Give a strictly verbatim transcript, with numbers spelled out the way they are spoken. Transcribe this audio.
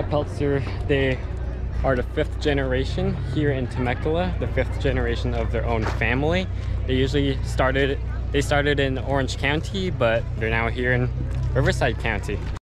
Peltzer, they are the fifth generation here in Temecula, the fifth generation of their own family. They usually started, they started in Orange County, but they're now here in Riverside County.